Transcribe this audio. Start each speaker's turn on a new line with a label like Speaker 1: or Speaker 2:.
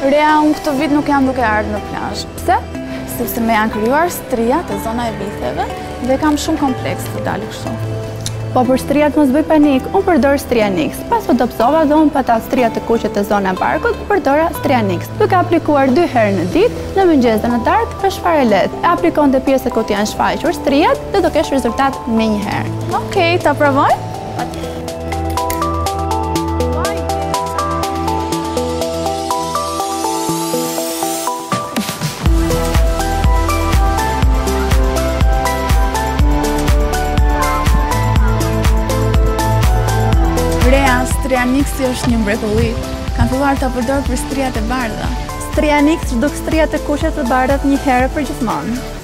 Speaker 1: Rea, unë këtë vit nuk jam duke ardhur në plazh. Pse? Sepse me janë krijuar stria të zona e vitheve dhe kam shumë kompleks të dalë kështu.
Speaker 2: Po për strijat mos bëj panik, unë përdor Strianix. Pas fotopsova dhe unë pata strijat të kuqe të zona e barkut, përdora Strianix. Duke aplikuar 2 herë në ditë, në mëngjes dhe në darkë, është fare lehtë. E aplikon te pjesët ku janë shfaqur strijat dhe do kesh rezultat menjëherë.
Speaker 1: Okej, ta provoj? Rea, Strianixi është një mrekulli. Kam filluar ta përdor për strijat e bardha.
Speaker 2: Strianix duk strijat e kuqe të bardhat një herë për gjithmonë.